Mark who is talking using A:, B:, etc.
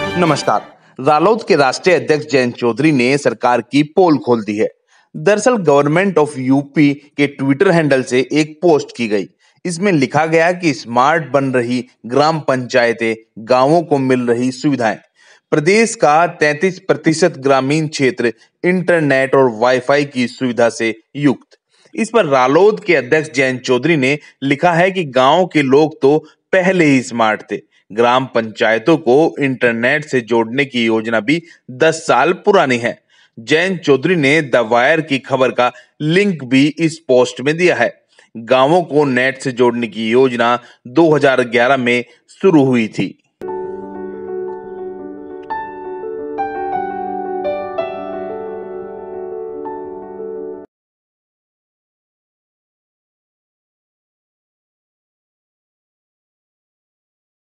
A: नमस्कार। रालोद के राष्ट्रीय अध्यक्ष जयंत चौधरी ने सरकार की पोल खोल दी है। दरअसल गवर्नमेंट ऑफ यूपी के ट्विटर हैंडल से एक पोस्ट की गई। इसमें लिखा गया कि स्मार्ट बन रही ग्राम पंचायतें, गांवों को मिल रही सुविधाएं। प्रदेश का 33% ग्रामीण क्षेत्र इंटरनेट और वाईफाई की सुविधा से युक्त। इस पर रालोद के अध्यक्ष जयंत चौधरी ने लिखा है कि गांव के लोग तो पहले ही स्मार्ट थे, ग्राम पंचायतों को इंटरनेट से जोड़ने की योजना भी 10 साल पुरानी है। जयंत चौधरी ने द वायर की खबर का लिंक भी इस पोस्ट में दिया है। गांवों को नेट से जोड़ने की योजना 2011 में शुरू हुई थी।